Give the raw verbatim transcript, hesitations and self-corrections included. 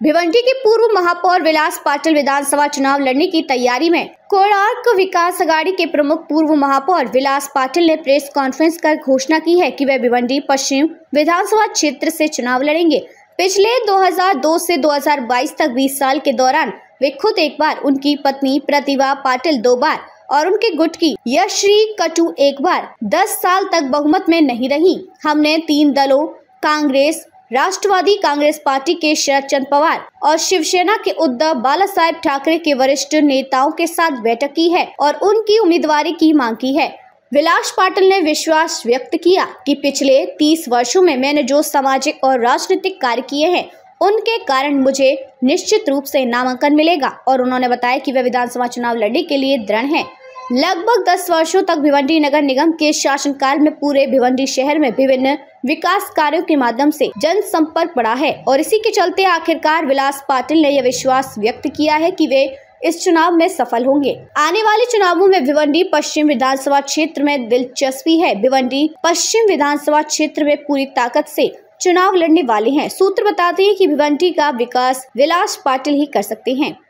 भिवंडी के पूर्व महापौर विलास पाटिल विधानसभा चुनाव लड़ने की तैयारी में। कोणार्क विकास अघाड़ी के प्रमुख पूर्व महापौर विलास पाटिल ने प्रेस कॉन्फ्रेंस कर घोषणा की है कि वे भिवंडी पश्चिम विधानसभा क्षेत्र से चुनाव लड़ेंगे। पिछले दो हज़ार दो से दो हज़ार बाईस तक बीस साल के दौरान वे खुद एक बार, उनकी पत्नी प्रतिभा पाटिल दो बार और उनके गुट की यशश्री कटू एक बार दस साल तक बहुमत में नहीं रही। हमने तीन दलों कांग्रेस, राष्ट्रवादी कांग्रेस पार्टी के शरद चंद्र पवार और शिवसेना के उद्धव बालासाहेब ठाकरे के वरिष्ठ नेताओं के साथ बैठक की है और उनकी उम्मीदवारी की मांग की है। विलास पाटिल ने विश्वास व्यक्त किया कि पिछले तीस वर्षों में मैंने जो सामाजिक और राजनीतिक कार्य किए हैं उनके कारण मुझे निश्चित रूप से नामांकन मिलेगा और उन्होंने बताया कि वे विधानसभा चुनाव लड़ने के लिए दृढ़ हैं। लगभग दस वर्षों तक भिवंडी नगर निगम के शासनकाल में पूरे भिवंडी शहर में विभिन्न विकास कार्यों के माध्यम से जनसंपर्क बढ़ा है और इसी के चलते आखिरकार विलास पाटिल ने यह विश्वास व्यक्त किया है कि वे इस चुनाव में सफल होंगे। आने वाले चुनावों में भिवंडी पश्चिम विधानसभा क्षेत्र में दिलचस्पी है। भिवंडी पश्चिम विधानसभा क्षेत्र में पूरी ताकत से चुनाव लड़ने वाले हैं। सूत्र बताते हैं कि भिवंडी का विकास विलास पाटिल ही कर सकते हैं।